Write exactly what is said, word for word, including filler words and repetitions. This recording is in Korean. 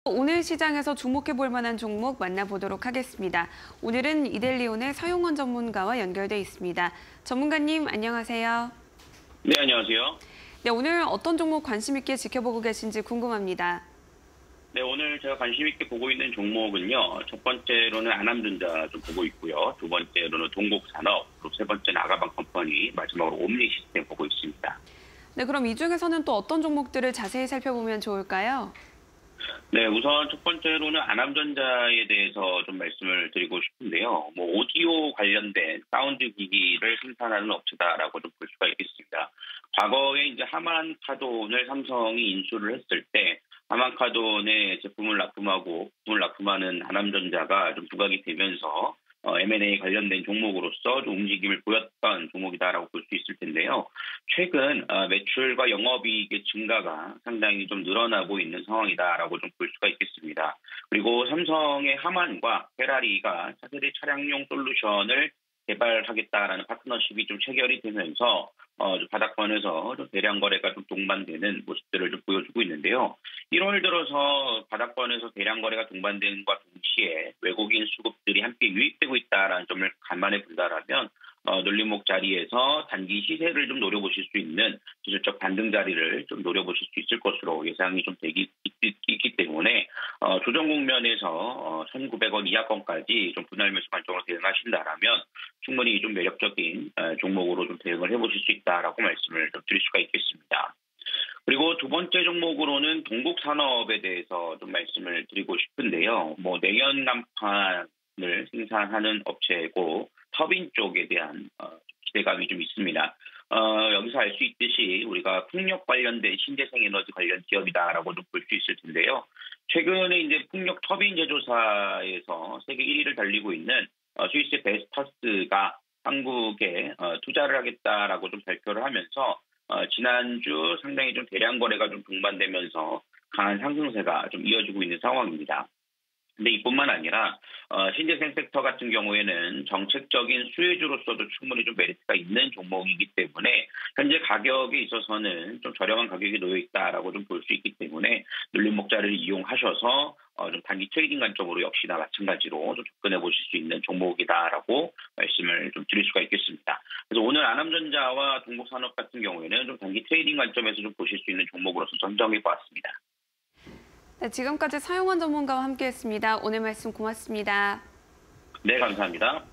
오늘 시장에서 주목해 볼 만한 종목 만나보도록 하겠습니다. 오늘은 이델리온의 서용원 전문가와 연결돼 있습니다. 전문가님 안녕하세요. 네, 안녕하세요. 네, 오늘 어떤 종목 관심 있게 지켜보고 계신지 궁금합니다. 네, 오늘 제가 관심 있게 보고 있는 종목은요. 첫 번째로는 안암전자 좀 보고 있고요. 두 번째로는 동국산업, 그리고 세 번째는 아가방 컴퍼니, 마지막으로 옴니 시스템 보고 있습니다. 네, 그럼 이 중에서는 또 어떤 종목들을 자세히 살펴보면 좋을까요? 네, 우선 첫 번째로는 안암전자에 대해서 좀 말씀을 드리고 싶은데요. 뭐 오디오 관련된 사운드 기기를 생산하는 업체다라고 좀 볼 수가 있겠습니다. 과거에 이제 하만카돈을 삼성이 인수를 했을 때 하만카돈의 제품을 납품하고 부품을 납품하는 안암전자가 좀 부각이 되면서 어, 엠 앤 에이 관련된 종목으로서 좀 움직임을 보였던 종목이다라고 볼 수 있을 텐데요. 최근 어, 매출과 영업이익의 증가가 상당히 좀 늘어나고 있는 상황이다라고 좀 볼 수가 있겠습니다. 그리고 삼성의 하만과 페라리가 차세대 차량용 솔루션을 개발하겠다라는 파트너십이 좀 체결이 되면서 어, 바닥권에서 좀 대량 거래가 좀 동반되는 모습들을 좀 보여주고 있는데요. 일월 들어서 바닥권에서 대량 거래가 동반되는 것과 동시에 외국인 수급들이 함께 유입되고 있다라는 점을 감안해 본다라면 어, 눌림목 자리에서 단기 시세를 좀 노려보실 수 있는 기술적 반등 자리를 좀 노려보실 수 있을 것으로 예상이 좀 되기 있기 때문에 어, 조정 국면에서 어, 천구백 원 이하권까지 좀 분할 매수 관점으로 대응하신다라면 충분히 좀 매력적인 어, 종목으로 좀 대응을 해보실 수 있다라고 말씀을 좀 드릴 수가 있겠습니다. 그리고 두 번째 종목으로는 동국산업에 대해서 좀 말씀을 드리고 싶은데요. 뭐 내연 간판을 생산하는 업체고 터빈 쪽에 대한 어, 기대감이 좀 있습니다. 어, 여기서 알 수 있듯이 우리가 풍력 관련된 신재생 에너지 관련 기업이다라고 좀 볼 수 있을 텐데요. 최근에 이제 풍력 터빈 제조사에서 세계 일 위를 달리고 있는 어, 스위스 베스터스가 한국에 어, 투자를 하겠다라고 좀 발표를 하면서 어, 지난주 상당히 좀 대량 거래가 좀 동반되면서 강한 상승세가 좀 이어지고 있는 상황입니다. 근데 이뿐만 아니라 어, 신재생 섹터 같은 경우에는 정책적인 수혜주로서도 충분히 좀 메리트가 있는 종목이기 때문에 현재 가격에 있어서는 좀 저렴한 가격이 놓여 있다라고 좀 볼 수 있기 때문에 눌림목자를 이용하셔서 어, 좀 단기 트레이딩 관점으로 역시나 마찬가지로 좀 접근해 보실 수 있는 종목이다라고 말씀을 좀 드릴 수가 있겠습니다. 그래서 오늘 안암전자와 동국산업 같은 경우에는 좀 단기 트레이딩 관점에서 좀 보실 수 있는 종목으로서 선정해 보았습니다. 네, 지금까지 서용원 전문가와 함께했습니다. 오늘 말씀 고맙습니다. 네, 감사합니다.